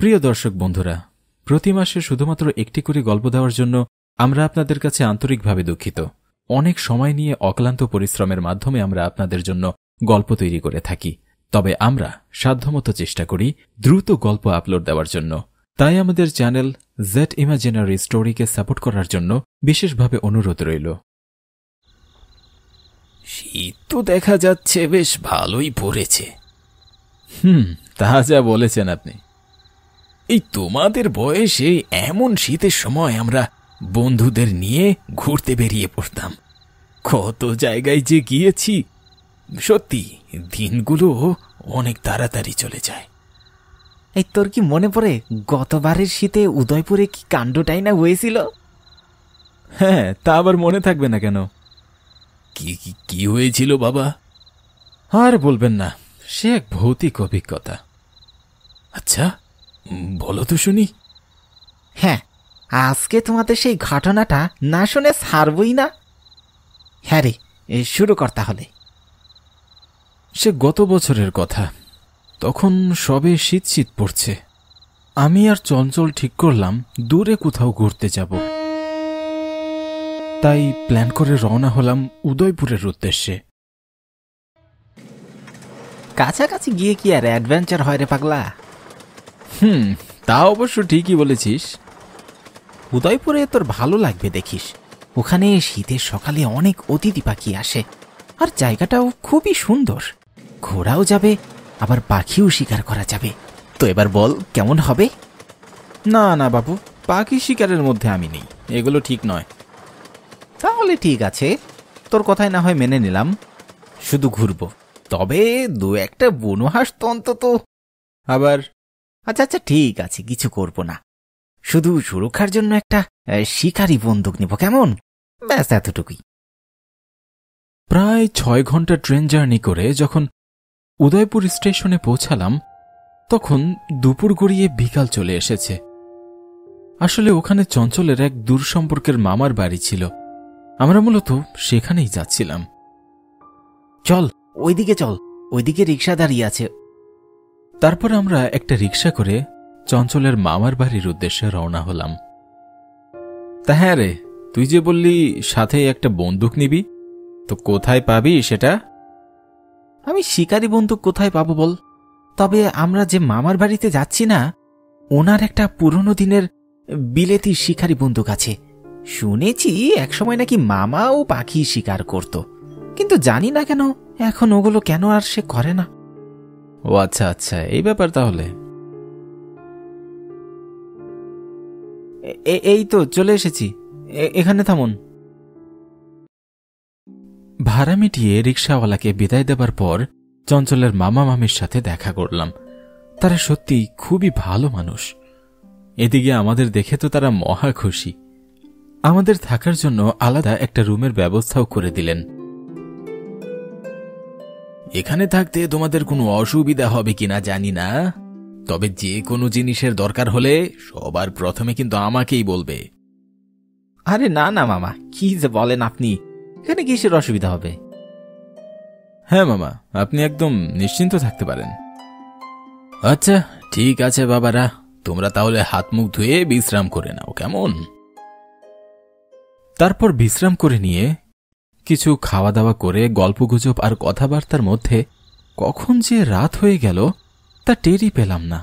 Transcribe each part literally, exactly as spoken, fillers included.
প্রিয় দর্শক বন্ধুরা, প্রতি মাসে শুধুমাত্র একটি করে গল্প দেওয়ার জন্য আমরা আপনাদের কাছে আন্তরিকভাবে দুঃখিত। অনেক সময় নিয়ে অক্লান্ত পরিশ্রমের মাধ্যমে আমরা আপনাদের জন্য গল্প তৈরি করে থাকি, তবে আমরা সাধ্যমতো চেষ্টা করি দ্রুত গল্প আপলোড দেওয়ার জন্য। তাই আমাদের চ্যানেল জেড ইমাজিনারি স্টোরিকে সাপোর্ট করার জন্য বিশেষভাবে অনুরোধ রইল। শীত তো দেখা যাচ্ছে বেশ ভালোই পড়েছে। হুম, তা যা বলেছেন আপনি। এই তোমাদের বয়সে এমন শীতের সময় আমরা বন্ধুদের নিয়ে ঘুরতে বেরিয়ে পড়তাম। কত জায়গায় যে গিয়েছি, সত্যি দিনগুলো অনেক তাড়াতাড়ি চলে যায়। এই তোর কি মনে পড়ে গতবারের শীতে উদয়পুরে কি কাণ্ডটাই না হয়েছিল? হ্যাঁ, তা আবার মনে থাকবে না কেন? কি কি হয়েছিল বাবা? আর বলবেন না, সে এক ভৌতিক অভিজ্ঞতা। আচ্ছা, বলো তো শুনি। হ্যাঁ, আজকে তোমাদের সেই ঘটনাটা না শুনে ছাড়বই না। হ্যাঁ রে, শুরু কর তাহলে। সে গত বছরের কথা। তখন সবে শীত শীত পড়ছে। আমি আর চঞ্চল ঠিক করলাম দূরে কোথাও ঘুরতে যাব। তাই প্ল্যান করে রওনা হলাম উদয়পুরের উদ্দেশ্যে। কাছাকাছি গিয়ে কি আর অ্যাডভেঞ্চার হয় রে পাগলা? হুম, তা অবশ্য ঠিকই বলেছিস। উদয়পুরে তোর ভালো লাগবে দেখিস। ওখানে শীতের সকালে অনেক অতিথি পাখি আসে, আর জায়গাটাও খুবই সুন্দর। ঘোরাও যাবে, আবার পাখিও শিকার করা যাবে। তো এবার বল কেমন হবে? না না বাবু, পাখি শিকারের মধ্যে আমি নেই, এগুলো ঠিক নয়। তাহলে ঠিক আছে, তোর কথাই না হয় মেনে নিলাম। শুধু ঘুরবো, তবে দু একটা বুনো হাঁস তো অন্তত। আবার আচ্ছা আচ্ছা ঠিক আছে, কিছু করব না। শুধু সুরক্ষার জন্য একটা শিকারি বন্দুক নিব, কেমন? ব্যাস এতটুকুই। প্রায় ছয় ঘন্টা ট্রেন জার্নি করে যখন উদয়পুর স্টেশনে পৌঁছালাম, তখন দুপুর গড়িয়ে বিকাল চলে এসেছে। আসলে ওখানে চঞ্চলের এক দূর সম্পর্কের মামার বাড়ি ছিল। আমরা মূলত সেখানেই যাচ্ছিলাম। চল ওইদিকে চল, ওইদিকে রিক্সা দাঁড়িয়ে আছে। তারপর আমরা একটা রিক্সা করে চঞ্চলের মামার বাড়ির উদ্দেশ্যে রওনা হলাম। তা হ্যাঁ রে, তুই যে বললি সাথে একটা বন্দুক নিবি, তো কোথায় পাবি সেটা? আমি শিকারি বন্দুক কোথায় পাবো বল? তবে আমরা যে মামার বাড়িতে যাচ্ছি না, ওনার একটা পুরনো দিনের বিলেতি শিকারি বন্দুক আছে। শুনেছি একসময় নাকি মামাও পাখি শিকার করত, কিন্তু জানি না কেন এখন ওগুলো কেন আর সে করে না। ও আচ্ছা আচ্ছা, এই ব্যাপার তাহলে। এই তো চলে এসেছি, এখানে থামুন। ভাড়া মিটিয়ে রিক্সাওয়ালাকে বিদায় দেবার পর চঞ্চলের মামা মামির সাথে দেখা করলাম। তারা সত্যি খুবই ভালো মানুষ। এদিকে আমাদের দেখে তো তারা মহা খুশি। আমাদের থাকার জন্য আলাদা একটা রুমের ব্যবস্থাও করে দিলেন। এখানে থাকতে তোমাদের কোনো অসুবিধা হবে কিনা জানি না, তবে যে কোনো জিনিসের দরকার হলে সবার প্রথমে কিন্তু আমাকেই বলবে। আরে না না মামা, কি যে বলেন আপনি, এখানে কিসের অসুবিধা হবে? হ্যাঁ মামা, আপনি একদম নিশ্চিন্ত থাকতে পারেন। আচ্ছা ঠিক আছে বাবারা, তোমরা তাহলে হাত মুখ ধুয়ে বিশ্রাম করে নাও, কেমন? তারপর বিশ্রাম করে নিয়ে কিছু খাওয়া দাওয়া করে গল্পগুজব আর কথাবার্তার মধ্যে কখন যে রাত হয়ে গেল তা টেরই পেলাম না।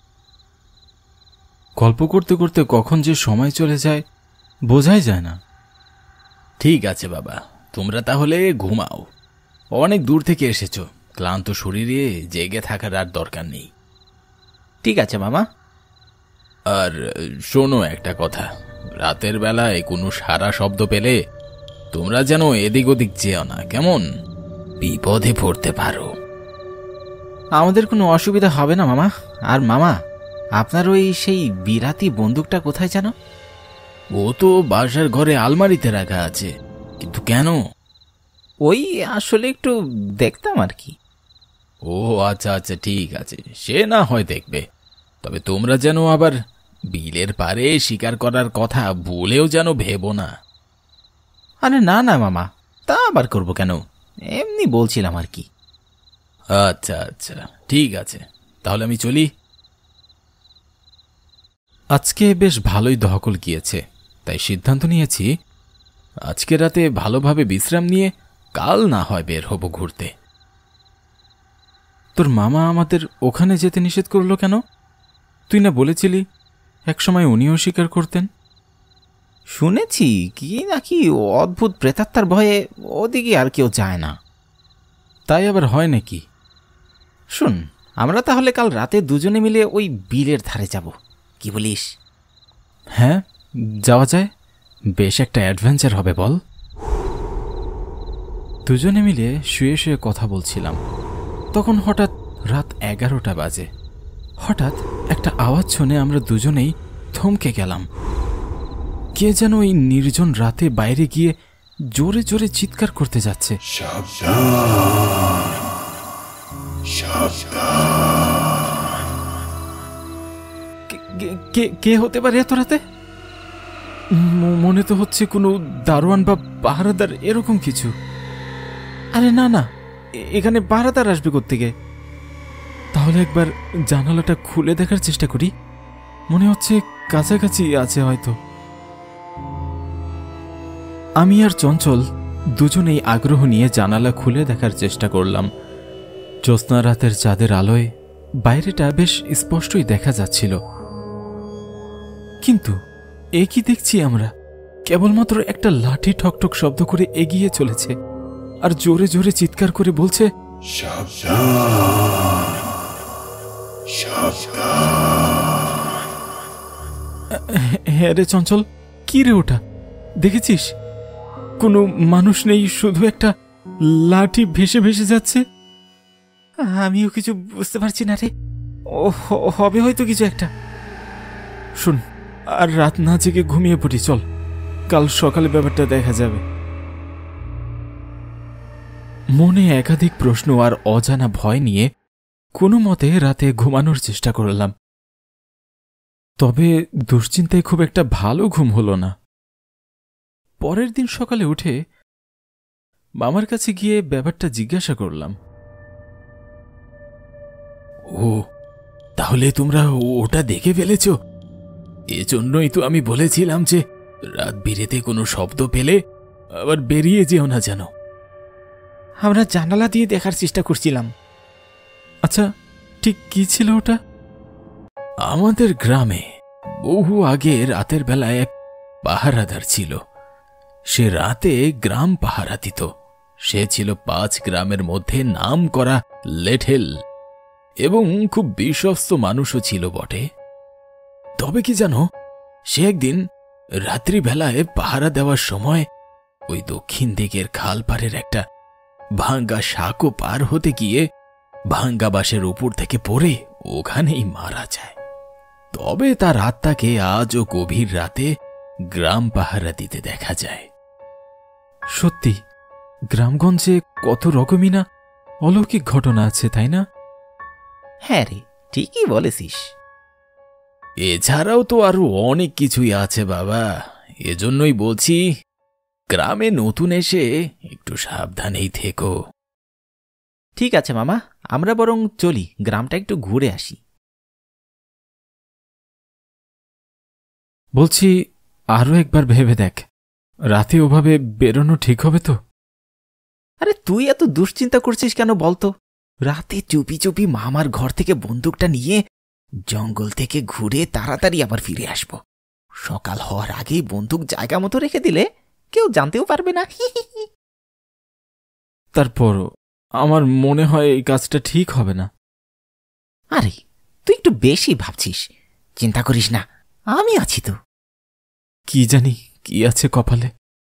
গল্প করতে করতে কখন যে সময় চলে যায় বোঝাই যায় না। ঠিক আছে বাবা, তোমরা তাহলে ঘুমাও। অনেক দূর থেকে এসেছো, ক্লান্ত শরীরে জেগে থাকার আর দরকার নেই। ঠিক আছে মামা। আর শোনো একটা কথা, রাতের বেলায় কোনো সারা শব্দ পেলে তোমরা যেন এদিক ওদিক যেও না, কেমন? বিপদে পড়তে পারো। আমাদের কোনো অসুবিধা হবে না মামা। আর মামা, আপনার ওই সেই বিরাতি বন্দুকটা কোথায় জানো? ও তো বাসার ঘরে আলমারিতে রাখা আছে। কিন্তু কেন? ওই আসলে একটু দেখতাম আর কি। ও আচ্ছা আচ্ছা ঠিক আছে, সে না হয় দেখবে, তবে তোমরা যেন আবার বিলের পারে শিকার করার কথা ভুলেও যেন ভেবো না। আরে না না মামা, তা আবার করবো কেন, এমনি বলছিলাম আর কি। আচ্ছা আচ্ছা ঠিক আছে, তাহলে আমি চলি। আজকে বেশ ভালোই দহকল গিয়েছে, তাই সিদ্ধান্ত নিয়েছি আজকে রাতে ভালোভাবে বিশ্রাম নিয়ে কাল না হয় বের হব ঘুরতে। তোর মামা আমাদের ওখানে যেতে নিষেধ করলো কেন? তুই না বলেছিলি একসময় উনিও স্বীকার করতেন। শুনেছি কি নাকি অদ্ভুত প্রেতাত্মার ভয়ে ওদিকে আর কেউ যায় না। তাই আবার হয় নাকি? শুন, আমরা তাহলে কাল রাতে দুজনে মিলে ওই বিলের ধারে যাব, কি বলিস? হ্যাঁ, যাওয়া যায়। বেশ একটা অ্যাডভেঞ্চার হবে বল। দুজনে মিলে শুয়ে শুয়ে কথা বলছিলাম, তখন হঠাৎ রাত এগারোটা বাজে। হঠাৎ একটা আওয়াজ শুনে আমরা দুজনেই থমকে গেলাম। কে যেন এই নির্জন রাতে বাইরে গিয়ে জোরে জোরে চিৎকার করতে যাচ্ছে। কে হতে পারে এত রাতে? মনে তো হচ্ছে কোনো দারোয়ান বা পাহারাদার, এরকম কিছু। আরে না না, এখানে পাহারাদার আসবে কোত্থেকে? তাহলে একবার জানালাটা খুলে দেখার চেষ্টা করি, মনে হচ্ছে কাছাকাছি আছে হয়তো। আমি আর চঞ্চল দুজনেই আগ্রহ নিয়ে জানালা খুলে দেখার চেষ্টা করলাম। জ্যোৎস্না রাতের চাঁদের আলোয় বাইরেটা বেশ স্পষ্টই দেখা যাচ্ছিল, কিন্তু এ কি দেখছি আমরা? কেবলমাত্র একটা লাঠি ঠকঠক শব্দ করে এগিয়ে চলেছে আর জোরে জোরে চিৎকার করে বলছে, হ্যাঁ রে চঞ্চল, কি রে ওটা? দেখেছিস কোনো মানুষ নেই, শুধু একটা লাঠি ভেসে ভেসে যাচ্ছে। আমিও কিছু বুঝতে পারছি না রে, ও হবে হয়তো কিছু একটা। শুন, আর রাত না জেগে ঘুমিয়ে পড়ি, চল, কাল সকালে ব্যাপারটা দেখা যাবে। মনে একাধিক প্রশ্ন আর অজানা ভয় নিয়ে কোনো মতে রাতে ঘুমানোর চেষ্টা করলাম, তবে দুশ্চিন্তায় খুব একটা ভালো ঘুম হলো না। পরের দিন সকালে উঠে মামার কাছে গিয়ে ব্যাপারটা জিজ্ঞাসা করলাম। ও, তাহলে তোমরা ওটা দেখে ফেলেছ? এজন্যই তো আমি বলেছিলাম যে রাত বিরেতে কোনো শব্দ পেলে আবার বেরিয়ে যেও না যেন। আমরা জানালা দিয়ে দেখার চেষ্টা করছিলাম। আচ্ছা, ঠিক কি ছিল ওটা? আমাদের গ্রামে বহু আগে রাতের বেলায় এক পাহারাদার ছিল। সে রাতে গ্রাম পাহারা দিত। সে ছিল পাঁচ গ্রামের মধ্যে নাম করা লেঠেল এবং খুব বিশ্বস্ত মানুষও ছিল বটে। তবে কি জানো, সে একদিন রাত্রিবেলায় পাহারা দেওয়ার সময় ওই দক্ষিণ দিকের খাল পাড়ের একটা ভাঙ্গা সাঁকো পার হতে গিয়ে ভাঙ্গা বাঁশের উপর থেকে পড়ে ওখানেই মারা যায়। তবে তার আত্মাকে আজও গভীর রাতে গ্রাম পাহারা দিতে দেখা যায়। সত্যি, গ্রামগঞ্জে কত রকমই না অলৌকিক ঘটনা আছে, তাই না? হ্যাঁ রে, ঠিকই বলেছিস। এছাড়াও তো আরো অনেক কিছুই আছে বাবা। এজন্যই বলছি, গ্রামে নতুন এসে একটু সাবধানেই থেকো। ঠিক আছে মামা, আমরা বরং চলি, গ্রামটা একটু ঘুরে আসি। বলছি, আরো একবার ভেবে দেখ, রাতে ওভাবে বেরোনো ঠিক হবে তো? আরে তুই এত দুশ্চিন্তা করছিস কেন বলতো? রাতে চুপি চুপি মামার ঘর থেকে বন্দুকটা নিয়ে জঙ্গল থেকে ঘুরে তাড়াতাড়ি আবার ফিরে আসব। সকাল হওয়ার আগেই বন্দুক জায়গা মতো রেখে দিলে কেউ জানতেও পারবে না। তারপর আমার মনে হয় এই কাজটা ঠিক হবে না। আরে তুই একটু বেশি ভাবছিস, চিন্তা করিস না, আমি আছি তো। কি জানি কি আছে কপালে।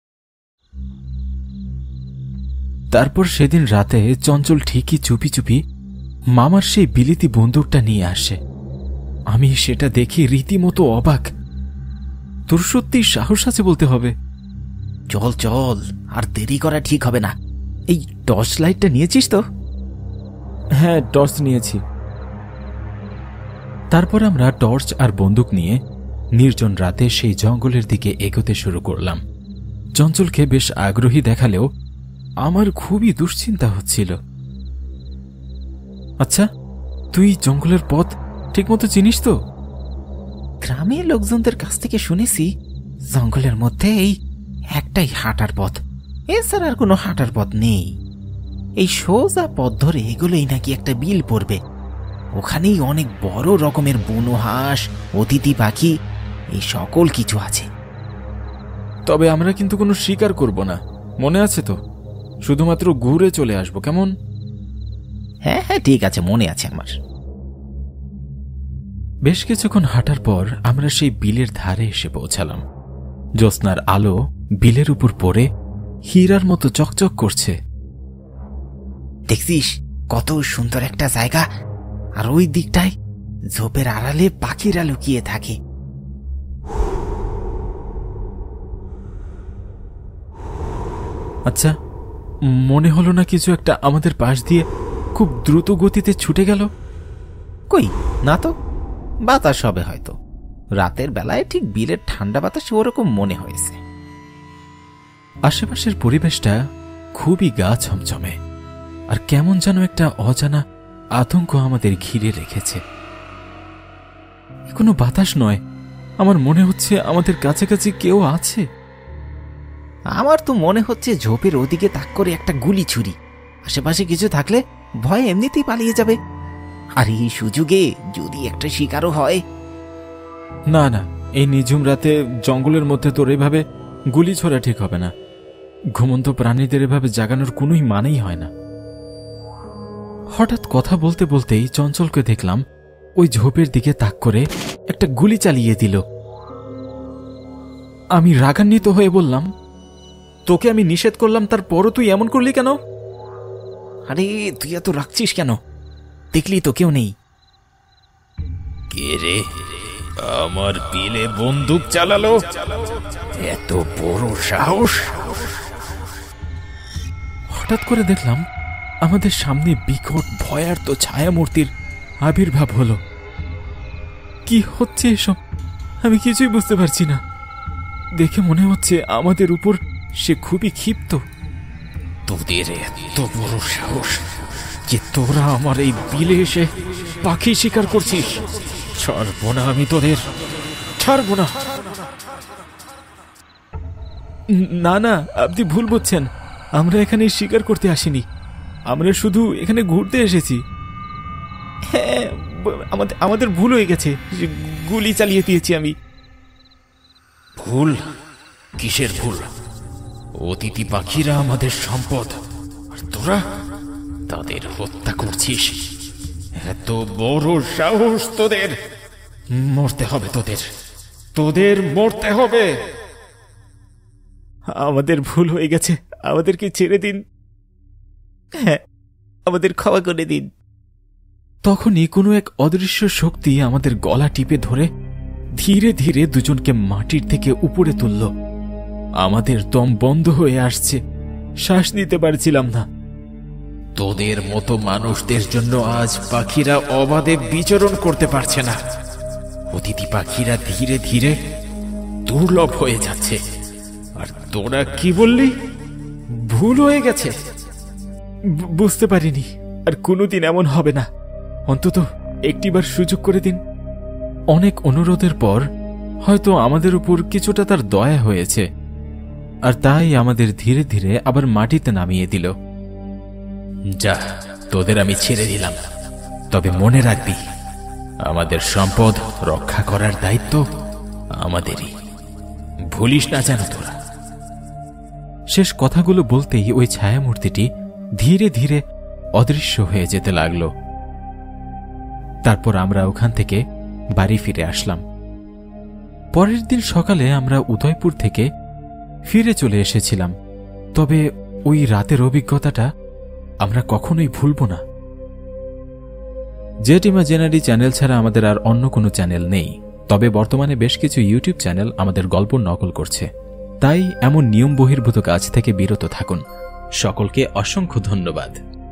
তারপর সেদিন রাতে চঞ্চল ঠিকই চুপি চুপি মামার সেই বিলিতি বন্দুকটা নিয়ে আসে। আমি সেটা দেখি রীতিমতো অবাক। তোর সত্যি সাহস আছে বলতে হবে। চল চল, আর দেরি করা ঠিক হবে না। এই টর্চ লাইটটা নিয়েছিস তো? হ্যাঁ, টর্চ নিয়েছি। তারপর আমরা টর্চ আর বন্দুক নিয়ে নির্জন রাতে সেই জঙ্গলের দিকে এগোতে শুরু করলাম। চঞ্চলকে বেশ আগ্রহী দেখালেও আমার খুবই দুশ্চিন্তা হচ্ছিল। আচ্ছা, তুই জঙ্গলের পথ ঠিকমতো চিনিস তো? গ্রামের লোকজনদের কাছ থেকে শুনেছি জঙ্গলের মধ্যে এই একটাই হাঁটার পথ, এছাড়া আর কোনো হাঁটার পথ নেই। এই সোজা পথ ধরে এগুলোই নাকি একটা বিল পড়বে, ওখানেই অনেক বড় রকমের বুনো হাঁস, অতিথি পাখি, এই সকল কিছু আছে। তবে আমরা কিন্তু কোনো শিকার করব না, মনে আছে তো? শুধুমাত্র ঘুরে চলে আসবো, কেমন? হ্যাঁ হ্যাঁ ঠিক আছে, মনে আছে আমার। বেশ কিছুক্ষণ হাঁটার পর আমরা সেই বিলের ধারে এসে পৌঁছালাম। জ্যোৎস্নার আলো বিলের উপর পড়ে হীরার মতো চকচক করছে। দেখছিস কত সুন্দর একটা জায়গা, আর ওই দিকটায় ঝোপের আড়ালে পাখিরা লুকিয়ে থাকে। আচ্ছা, মনে হলো না কিছু একটা আমাদের পাশ দিয়ে খুব দ্রুত গতিতে ছুটে গেল? কই না তো, বাতাস হবে হয়তো। রাতের বেলায় ঠিক বিলের ঠান্ডা বাতাস ওরকম মনে হয়েছে। আশেপাশের পরিবেশটা খুবই গা ছমছমে, আর কেমন যেন একটা অজানা আতঙ্ক আমাদের ঘিরে রেখেছে। কোনো বাতাস নয়, আমার মনে হচ্ছে আমাদের কাছাকাছি কেউ আছে। আমার তো মনে হচ্ছে ঝোপের ওদিকে তাক করে একটা গুলি ছুরি, আশেপাশে কিছু থাকলে ভয় এমনিতেই পালিয়ে যাবে। আর এই সুযোগে যদি একটা শিকারও হয়। না না, এই নিঝুম রাতে জঙ্গলের মধ্যে তোর এভাবে গুলি ছোড়া ঠিক হবে না। ঘুমন্ত প্রাণীদের এভাবে জাগানোর কোনোই মানেই হয় না। হঠাৎ কথা বলতে বলতেই চঞ্চলকে দেখলাম ওই ঝোপের দিকে তাক করে একটা গুলি চালিয়ে দিল। আমি রাগান্বিত হয়ে বললাম, তোকে আমি নিষেধ করলাম, তারপরও তুই এমন করলি কেন? আরে তুই এত রাখছিস কেন? দেখলি তো কেউ নেই। কে রে আমার বিলে বন্দুক চালালো? এত বড় সাহস! হঠাৎ করে দেখলাম আমাদের সামনে বিকট ভয়ার্ত ছায়ামূর্তির আবির্ভাব হলো। কি হচ্ছে এসব? আমি কিছুই বুঝতে পারছি না। দেখে মনে হচ্ছে আমাদের উপর সে খুবই ক্ষিপ্ত। তোদের এত বড় সাহস যে তোরা আমার এই বিলে এসে পাখি শিকার করছিস! ছাড়বো না আমি তোদের, ছাড়বো না। না না, আপনি ভুল বুঝছেন। আমরা এখানে শিকার করতে আসিনি, আমরা শুধু এখানে ঘুরতে এসেছি। হ্যাঁ, আমাদের আমাদের ভুল হয়ে গেছে, গুলি চালিয়ে দিয়েছি আমি। ভুল? কিসের ভুল? অতিথি পাখিরা আমাদের সম্পদ, আর তোরা তাদের হত্যা করছিস। এত বড় সাহস তোদের! মরতে হবে তোদের, তোদের মরতে হবে। আমাদের ভুল হয়ে গেছে, আমাদেরকে ছেড়ে দিন। হ্যাঁ, আমাদের ক্ষমা করে দিন। তখনই কোনো এক অদৃশ্য শক্তি আমাদের গলা টিপে ধরে ধীরে ধীরে দুজনকে মাটির থেকে উপরে তুলল। আমাদের দম বন্ধ হয়ে আসছে, শ্বাস নিতে পারছিলাম না। তোদের মতো মানুষদের জন্য আজ পাখিরা অবাধে বিচরণ করতে পারছে না। অতিথি পাখিরা ধীরে ধীরে দুর্লভ হয়ে যাচ্ছে। আর তোরা কি বললি? ভুল হয়ে গেছে? বুঝতে পারিনি, আর কোনোদিন এমন হবে না। অন্তত একটিবার সুযোগ করে দিন। অনেক অনুরোধের পর হয়তো আমাদের উপর কিছুটা তার দয়া হয়েছে, আর তাই আমাদের ধীরে ধীরে আবার মাটিতে নামিয়ে দিল। যা, তোদের আমি ছেড়ে দিলাম। তবে মনে রাখবি, আমাদের সম্পদ রক্ষা করার দায়িত্ব আমাদেরই, ভুলিস না যেন তোরা। শেষ কথাগুলো বলতেই ওই ছায়ামূর্তিটি ধীরে ধীরে অদৃশ্য হয়ে যেতে লাগল। তারপর আমরা ওখান থেকে বাড়ি ফিরে আসলাম। পরের দিন সকালে আমরা উদয়পুর থেকে ফিরে চলে এসেছিলাম। তবে ওই রাতের অভিজ্ঞতাটা আমরা কখনোই ভুলব না। জেট ইমাজিনারি চ্যানেল ছাড়া আমাদের আর অন্য কোনো চ্যানেল নেই, তবে বর্তমানে বেশ কিছু ইউটিউব চ্যানেল আমাদের গল্প নকল করছে। তাই এমন নিয়ম বহির্ভূত কাজ থেকে বিরত থাকুন। সকলকে অসংখ্য ধন্যবাদ।